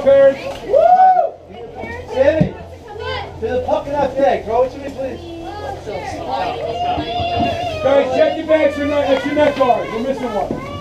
parents. Woo! Sammy, to the puck in that bag. Throw it to me, please. Guys, check your bags for extra neck guards. We're missing one.